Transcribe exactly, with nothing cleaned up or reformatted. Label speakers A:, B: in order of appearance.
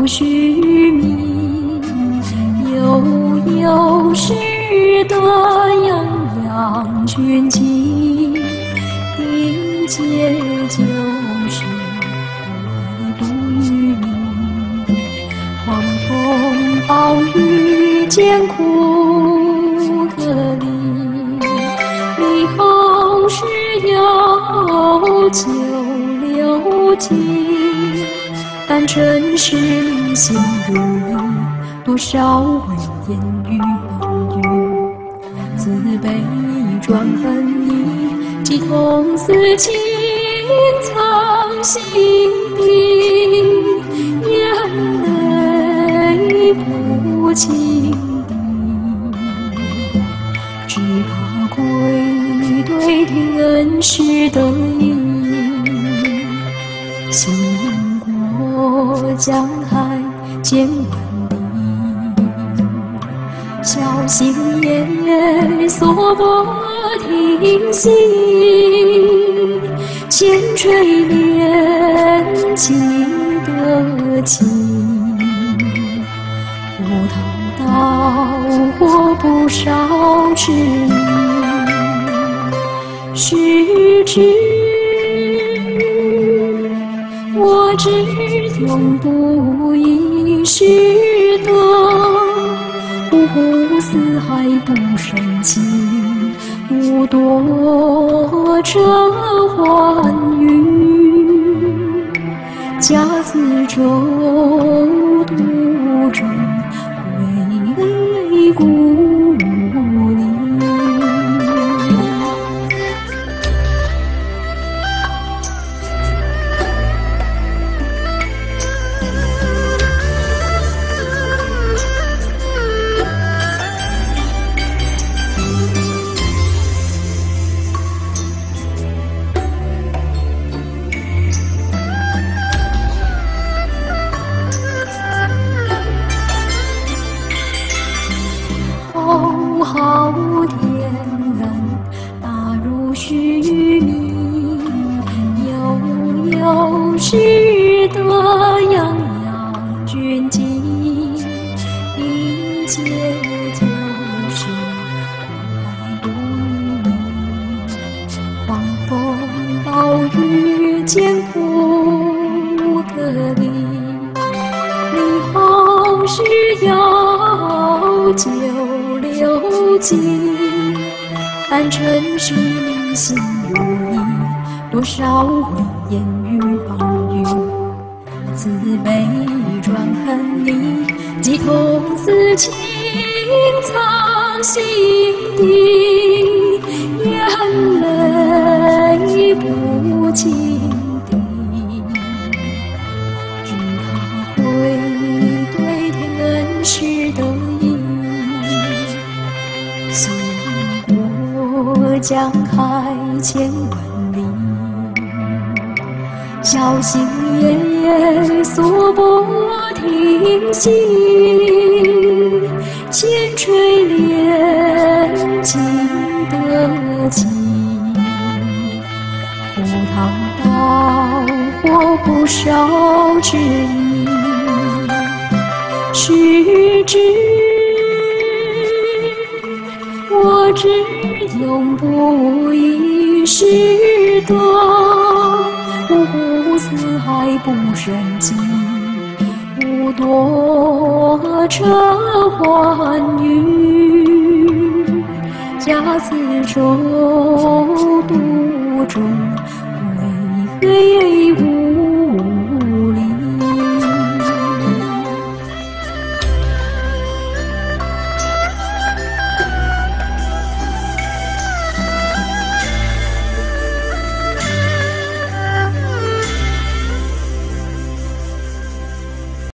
A: 须弥，悠悠是的洋洋军旗，定界就是爱不与你。狂风暴雨艰苦隔离，你好是要九流金，但尘世里心如一，多少文言与风雨，自卑转恨意，寄痛思情藏心底，眼泪不轻滴，只怕愧对天恩师的意。行过江海千万里，小心夜锁波听息，千锤炼金的情，赴汤蹈火不少痴迷，是知我只永不遗失的，五湖四海不生情，无多这欢愉，假自舟途中回故里。浩浩天人大如须弥，悠悠是的洋洋军旗，一切就是爱不与你。狂风暴雨艰苦隔离，你好是要九流金，但尘世里心如一，多少文言与风雨，自卑转恨你，寄痛思情藏心底，眼泪不轻滴，只怕愧对天恩师的意。行过江海千万里，小心夜锁波听息，千锤炼金的情，赴汤蹈火不少痴意，是知我只永不遗失的，五湖四海不生情，无多这欢愉，假自舟